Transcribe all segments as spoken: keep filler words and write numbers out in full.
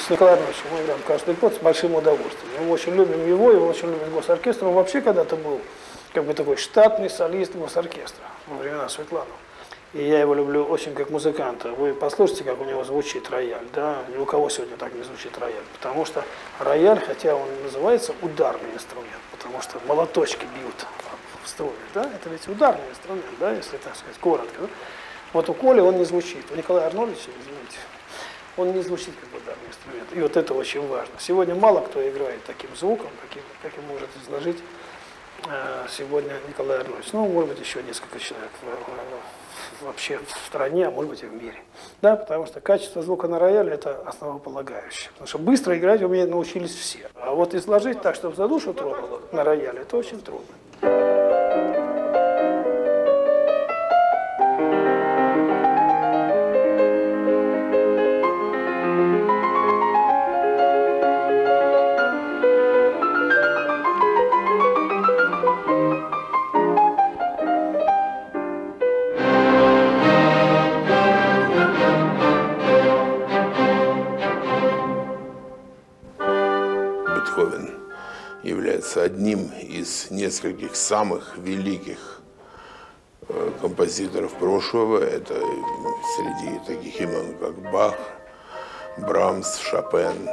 С Николаем Арнольдовичем мы играем каждый год с большим удовольствием. Мы очень любим его, его очень любит госоркестр. Он вообще когда-то был как бы такой штатный солист госоркестра во времена Светланы. И я его люблю очень как музыканта. Вы послушайте, как у него звучит рояль. Да? Ни у кого сегодня так не звучит рояль. Потому что рояль, хотя он называется ударный инструмент, потому что молоточки бьют в струны. Да? Это ведь ударный инструмент, да? Если так сказать, коротко. Да? Вот у Коли он не звучит. У Николая Арнольдовича, извините, он не звучит как ударный инструмент. И вот это очень важно. Сегодня мало кто играет таким звуком, каким, каким может изложить э, сегодня Николай Арнольдович. Ну, может быть, еще несколько человек в, в, вообще в стране, а может быть и в мире. Да, потому что качество звука на рояле – это основополагающее. Потому что быстро играть у меня научились все. А вот изложить так, чтобы за душу трогало на рояле – это очень трудно. Бетховен является одним из нескольких самых великих э, композиторов прошлого. Это среди таких имен, как Бах, Брамс, Шопен,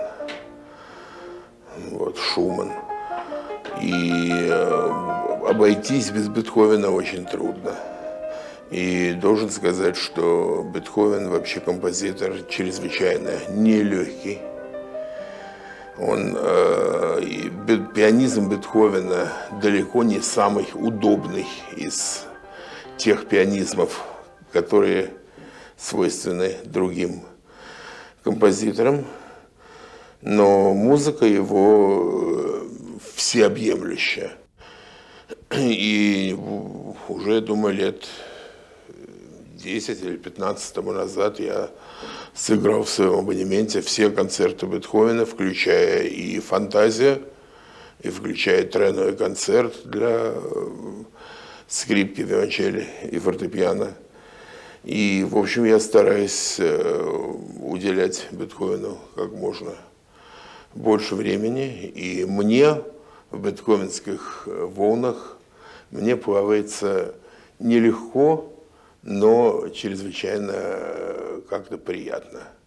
вот, Шуман. И э, обойтись без Бетховена очень трудно. И должен сказать, что Бетховен вообще композитор чрезвычайно нелегкий. Он, э, пианизм Бетховена далеко не самый удобный из тех пианизмов, которые свойственны другим композиторам, но музыка его всеобъемлющая. И уже, я думаю, лет десять или пятнадцать тому назад я сыграл в своем абонементе все концерты Бетховена, включая и «Фантазия», и включая треновый концерт для скрипки, виолончели и фортепиано. И, в общем, я стараюсь уделять Бетховену как можно больше времени. И мне в бетховенских волнах мне плавается нелегко, но чрезвычайно как-то приятно.